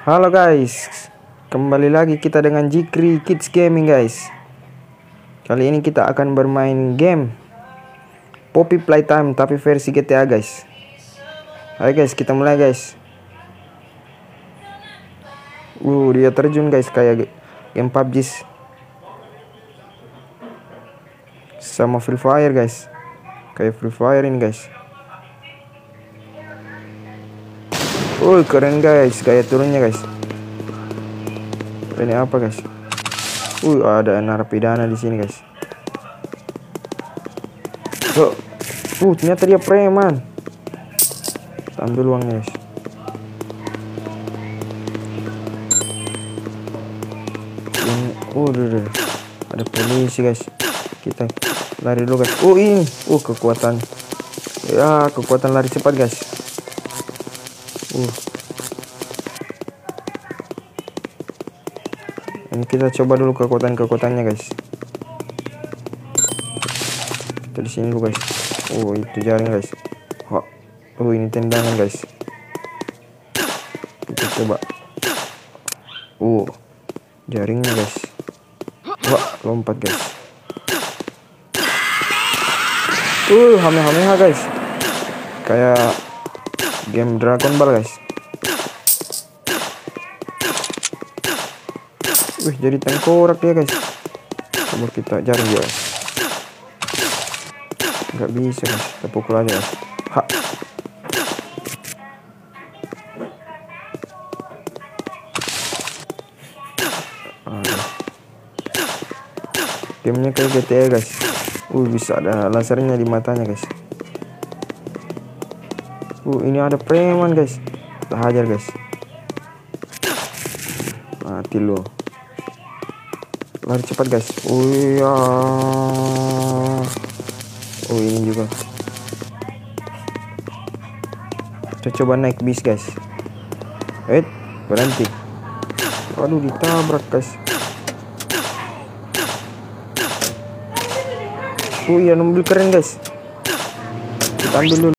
Halo guys, kembali lagi kita dengan Jikri Kids Gaming guys. Kali ini kita akan bermain game Poppy Playtime tapi versi GTA guys. Ayo guys, kita mulai guys. Dia terjun guys kayak game PUBG sama Free Fire guys. Kayak Free Fire ini guys. Keren guys, kayak turunnya guys. Ini apa guys? Ada narapidana di sini guys. Ternyata dia preman. Ambil uangnya guys. Ini, ada polisi guys. Kita lari dulu guys. Ini, kekuatan. Ya, kekuatan lari cepat guys. Ini kita coba dulu kekuatannya guys. Kita di sini dulu guys. Itu jaring guys. Ini tendangan guys. Kita coba. Jaringnya guys. Lompat guys. Hameha guys. Kayak game Dragon Ball guys. Jadi tengkorak dia guys. Coba kita jaring dia guys. Nggak bisa guys. Kita pukul aja guys. Gamenya kayak GTA guys. Bisa ada lasernya di matanya guys. Ini ada preman guys. Kita hajar guys. Mati lo. Lari cepat guys. Ini juga. Kita coba naik bis guys. Berhenti. Ditabrak guys. Mobil keren guys. Kita ambil dulu.